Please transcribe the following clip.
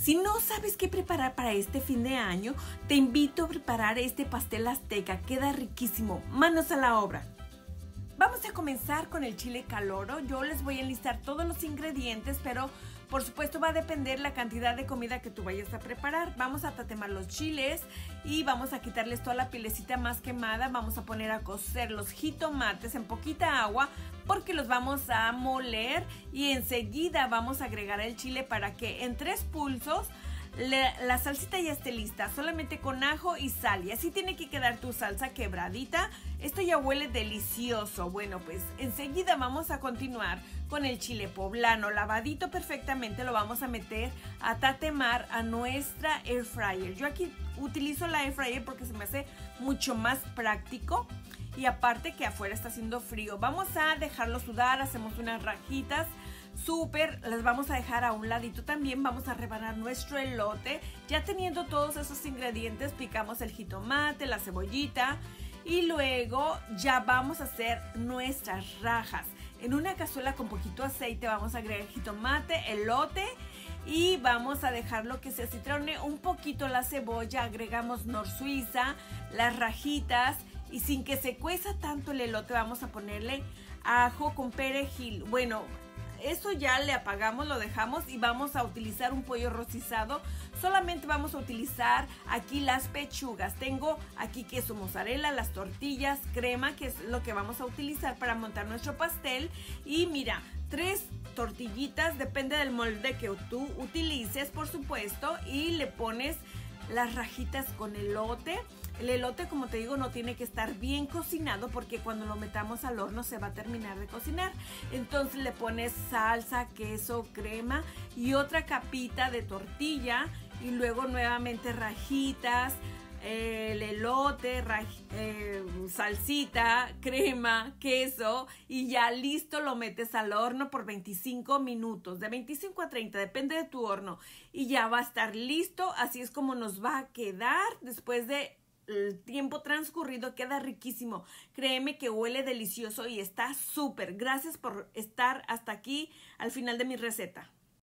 Si no sabes qué preparar para este fin de año, te invito a preparar este pastel azteca. Queda riquísimo. Manos a la obra. Vamos a comenzar con el chile caloro. Yo les voy a enlistar todos los ingredientes, pero por supuesto va a depender la cantidad de comida que tú vayas a preparar. Vamos a tatemar los chiles y vamos a quitarles toda la pielecita más quemada. Vamos a poner a cocer los jitomates en poquita agua porque los vamos a moler y enseguida vamos a agregar el chile para que en 3 pulsos la salsita ya esté lista, solamente con ajo y sal, y así tiene que quedar tu salsa quebradita. Esto ya huele delicioso. Bueno, pues enseguida vamos a continuar con el chile poblano lavadito perfectamente. Lo vamos a meter a tatemar a nuestra air fryer. Yo aquí utilizo la air fryer porque se me hace mucho más práctico y aparte que afuera está haciendo frío. Vamos a dejarlo sudar, hacemos unas rajitas súper, las vamos a dejar a un ladito. También vamos a rebanar nuestro elote. Ya teniendo todos esos ingredientes, picamos el jitomate, la cebollita y luego ya vamos a hacer nuestras rajas. En una cazuela con poquito aceite vamos a agregar jitomate, elote y vamos a dejarlo que se acitrone un poquito la cebolla. Agregamos nor suiza, las rajitas y sin que se cueza tanto el elote vamos a ponerle ajo con perejil. Bueno, eso ya le apagamos, lo dejamos y vamos a utilizar un pollo rostizado. Solamente vamos a utilizar aquí las pechugas. Tengo aquí queso mozzarella, las tortillas, crema, que es lo que vamos a utilizar para montar nuestro pastel. Y mira, 3 tortillitas, depende del molde que tú utilices, por supuesto, y le pones las rajitas con elote. El elote, como te digo, no tiene que estar bien cocinado porque cuando lo metamos al horno se va a terminar de cocinar. Entonces le pones salsa, queso, crema y otra capita de tortilla y luego nuevamente rajitas, el elote, salsita, crema, queso y ya listo. Lo metes al horno por 25 minutos, de 25 a 30, depende de tu horno, y ya va a estar listo. Así es como nos va a quedar después de el tiempo transcurrido. Queda riquísimo, créeme que huele delicioso y está súper. Gracias por estar hasta aquí al final de mi receta.